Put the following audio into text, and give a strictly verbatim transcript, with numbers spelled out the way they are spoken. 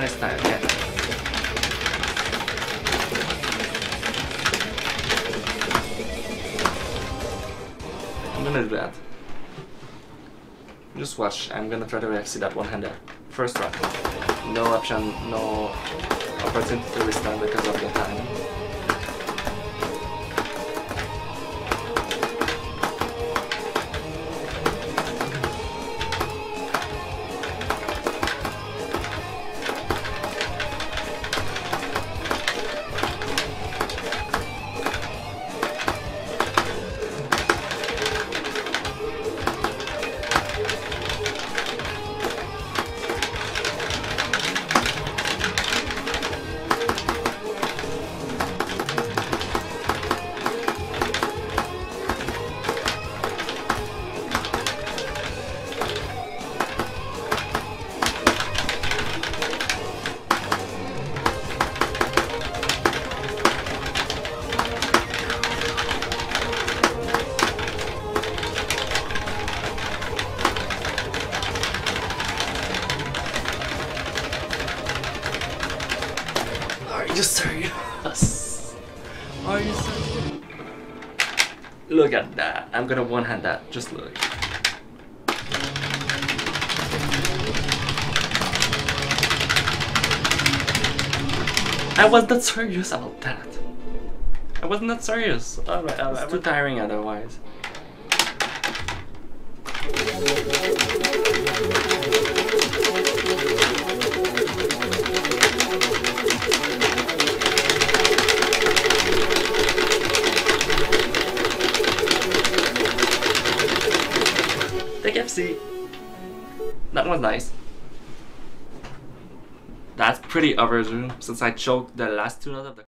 next time, okay? I'm gonna do that. Just watch, I'm gonna try to exit that one-hander. First try. No option, no opportunity to restart because of the time. Are you serious? Are you serious? Look at that. I'm gonna one-hand that. Just look. I was not serious about that. I was not serious. Alright, alright. It's too tiring otherwise. Take F C. That was nice. That's pretty overdue since I choked the last two notes of the